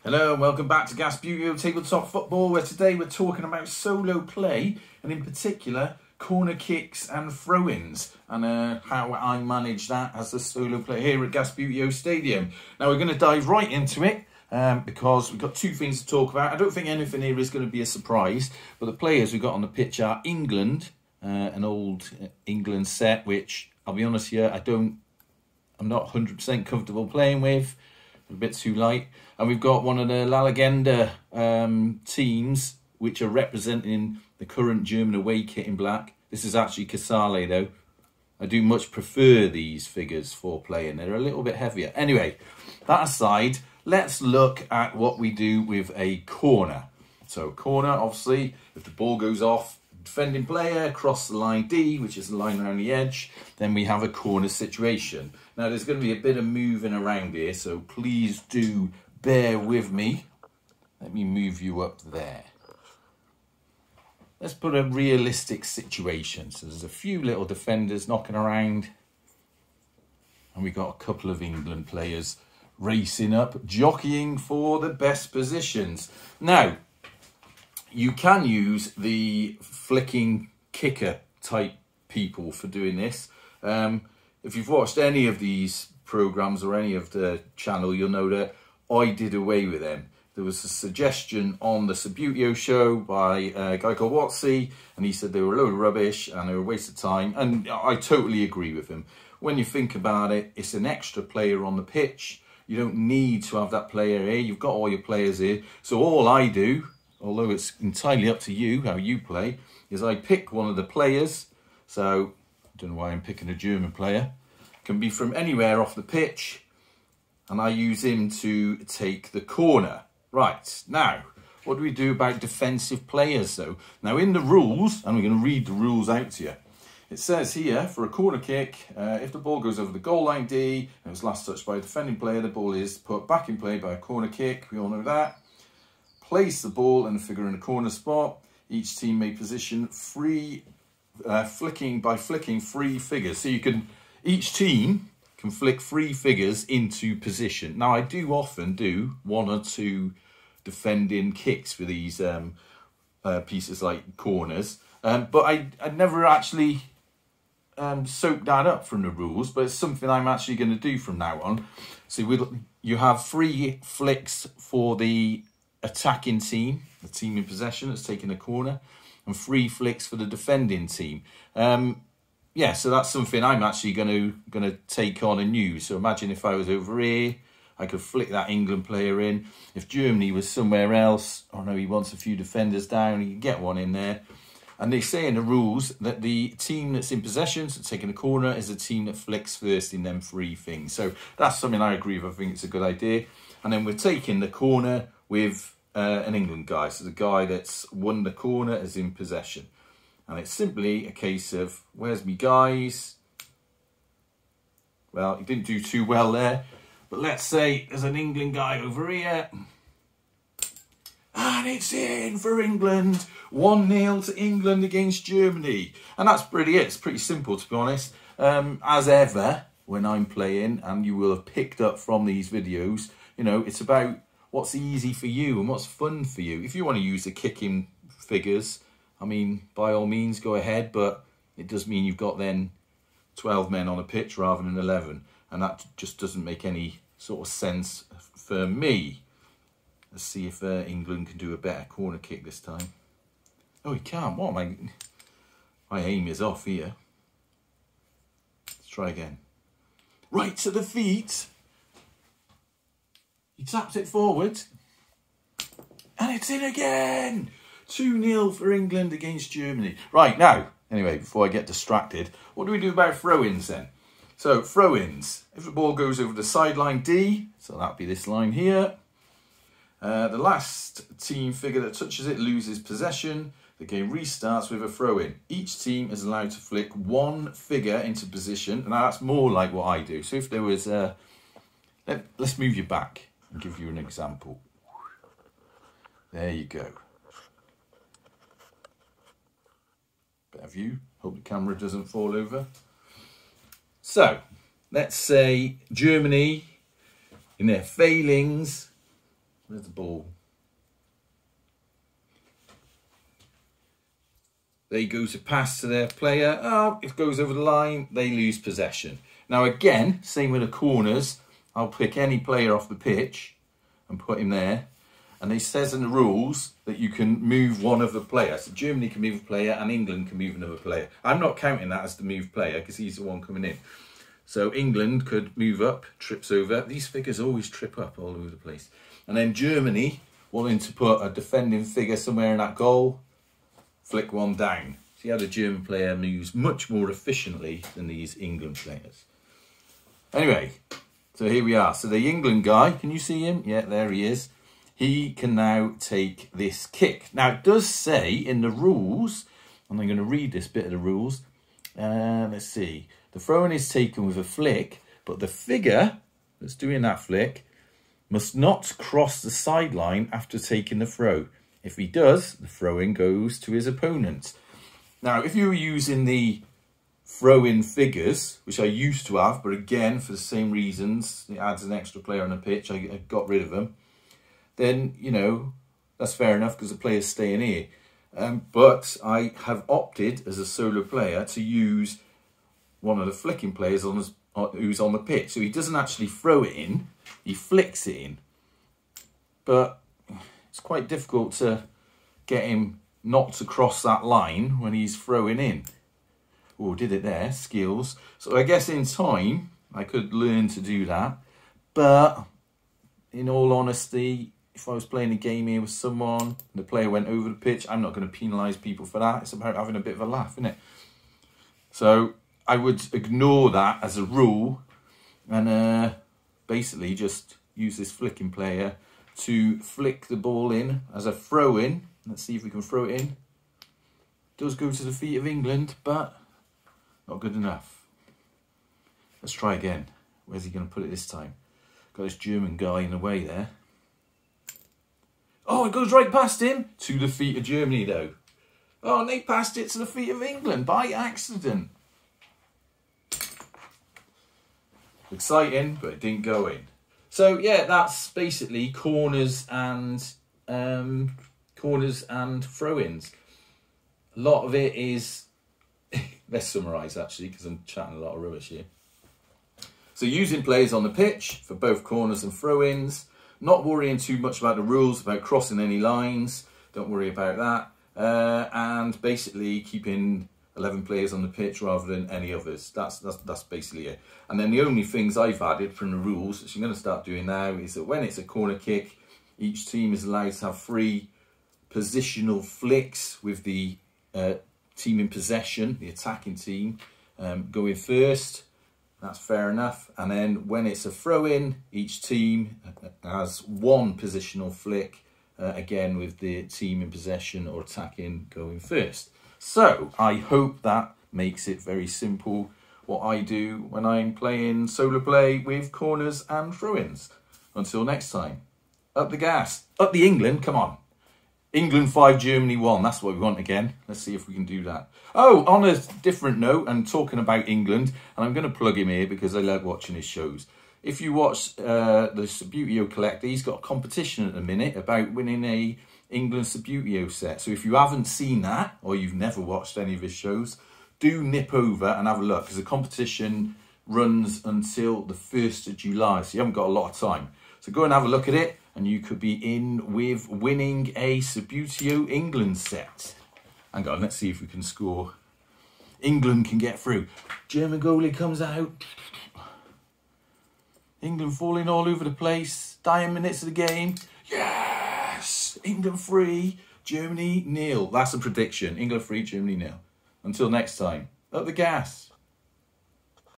Hello and welcome back to Gasbutio Tabletop Football, where today we're talking about solo play and in particular corner kicks and throw-ins and how I manage that as a solo player here at Gasbutio Stadium. Now we're going to dive right into it because we've got two things to talk about. I don't think anything here is going to be a surprise, but the players we've got on the pitch are England, an old England set which I'll be honest here, I'm not 100% comfortable playing with. A bit too light. And we've got one of the La Legenda teams which are representing the current German away kit in black. This is actually Casale though. I do much prefer these figures for playing. They're a little bit heavier. Anyway, that aside, let's look at what we do with a corner. So corner, obviously, if the ball goes off, defending player across the line D, which is the line around the edge, then we have a corner situation. Now there's going to be a bit of moving around here, so please do bear with me. Let me move you up there. Let's put a realistic situation. So there's a few little defenders knocking around, and we've got a couple of England players racing up, jockeying for the best positions. Now, you can use the flicking kicker type people for doing this. If you've watched any of these programs or any of the channel, you'll know that I did away with them. There was a suggestion on the Subbuteo show by a guy called Watsy, and he said they were a load of rubbish and they were a waste of time, and I totally agree with him. When you think about it, it's an extra player on the pitch. You don't need to have that player here. You've got all your players here. So all I do, although it's entirely up to you how you play, is I pick one of the players. So, I don't know why I'm picking a German player. Can be from anywhere off the pitch. And I use him to take the corner. Right, now, what do we do about defensive players though? Now in the rules, and I'm going to read the rules out to you. It says here, for a corner kick, if the ball goes over the goal line D, and it was last touched by a defending player, the ball is put back in play by a corner kick. We all know that. Place the ball and the figure in a corner spot. Each team may position flicking three figures. So each team can flick three figures into position. Now I do often do one or two defending kicks for these pieces like corners, but I never actually soaked that up from the rules. But it's something I'm actually going to do from now on. So you have three flicks for the attacking team, the team in possession that's taking a corner, and three flicks for the defending team. Yeah, so that's something I'm actually going to take on and use. So imagine if I was over here, I could flick that England player in. If Germany was somewhere else, oh no, he wants a few defenders down, he can get one in there. And they say in the rules that the team that's in possession, so taking a corner, is the team that flicks first in them three things. So that's something I agree with. I think it's a good idea. And then we're taking the corner with an England guy. So the guy that's won the corner is in possession. And it's simply a case of, where's me guys? Well, he didn't do too well there. But let's say there's an England guy over here. And it's in for England. 1-0 to England against Germany. And that's pretty it. It's pretty simple, to be honest. As ever, when I'm playing, and you will have picked up from these videos, you know, it's about what's easy for you and what's fun for you. If you want to use the kicking figures, I mean, by all means, go ahead. But it does mean you've got then 12 men on a pitch rather than 11. And that just doesn't make any sort of sense for me. Let's see if England can do a better corner kick this time. Oh, he can't. What am I? My aim is off here. Let's try again. Right to the feet. He taps it forward. And it's in again. 2-0 for England against Germany. Right, now, anyway, before I get distracted, what do we do about throw-ins then? So, throw-ins. If the ball goes over the sideline D, so that'll be this line here, the last team figure that touches it loses possession. The game restarts with a throw-in. Each team is allowed to flick one figure into position. Now, that's more like what I do. So if there was let's move you back and give you an example. There you go. Better view. Hope the camera doesn't fall over. So, let's say Germany, in their failings, Where's the ball? They go to pass to their player. Oh, it goes over the line. They lose possession. Now again, same with the corners. I'll pick any player off the pitch and put him there. And it says in the rules that you can move one of the players. So Germany can move a player and England can move another player. I'm not counting that as the move player because he's the one coming in. So England could move up, trips over. These figures always trip up all over the place. And then Germany, wanting to put a defending figure somewhere in that goal, flick one down. See how the German player moves much more efficiently than these England players. Anyway, so here we are. So the England guy, can you see him? Yeah, there he is. He can now take this kick. Now, it does say in the rules, and I'm going to read this bit of the rules. Let's see. The throw-in is taken with a flick, but the figure that's doing that flick must not cross the sideline after taking the throw. If he does, the throw-in goes to his opponent. Now, if you were using the throw-in figures, which I used to have, but again, for the same reasons, it adds an extra player on the pitch, I got rid of them, then, you know, that's fair enough because the player's staying here. But I have opted as a solo player to use one of the flicking players who's on the pitch. So he doesn't actually throw it in, he flicks it in. But it's quite difficult to get him not to cross that line when he's throwing in. Oh, did it there, skills. So I guess in time, I could learn to do that. But in all honesty, if I was playing a game here with someone, and the player went over the pitch, I'm not going to penalise people for that. It's about having a bit of a laugh, isn't it? So I would ignore that as a rule and basically just use this flicking player to flick the ball in as a throw-in. Let's see if we can throw it in. It does go to the feet of England, but not good enough. Let's try again. Where's he going to put it this time? Got this German guy in the way there. Oh, it goes right past him. To the feet of Germany, though. Oh, and they passed it to the feet of England by accident. Exciting, but it didn't go in. So, yeah, that's basically corners and throw-ins. A lot of it is... Let's summarise, actually, because I'm chatting a lot of rubbish here. So, using players on the pitch for both corners and throw-ins. Not worrying too much about the rules, about crossing any lines. Don't worry about that. And basically keeping 11 players on the pitch rather than any others. That's basically it. And then the only things I've added from the rules, which I'm going to start doing now, is that when it's a corner kick, each team is allowed to have 3 positional flicks with the team in possession, the attacking team, going first. That's fair enough. And then when it's a throw-in, each team has 1 positional flick, again with the team in possession or attacking going first. So I hope that makes it very simple what I do when I'm playing solo play with corners and throw-ins. Until next time, up the gas, up the England, come on. England 5, Germany 1. That's what we want again. Let's see if we can do that. Oh, on a different note, and talking about England, and I'm going to plug him here because I like watching his shows. If you watch the Subbuteo Collector, he's got a competition at the minute about winning a England Subbuteo set. So if you haven't seen that, or you've never watched any of his shows, do nip over and have a look, because the competition runs until the 1st of July, so you haven't got a lot of time. So go and have a look at it, and you could be in with winning a Subbuteo England set. Hang on, let's see if we can score. England can get through. German goalie comes out. England falling all over the place. Dying minutes of the game. Yes! England 3, Germany 0. That's a prediction. England 3, Germany 0. Until next time, up the gas.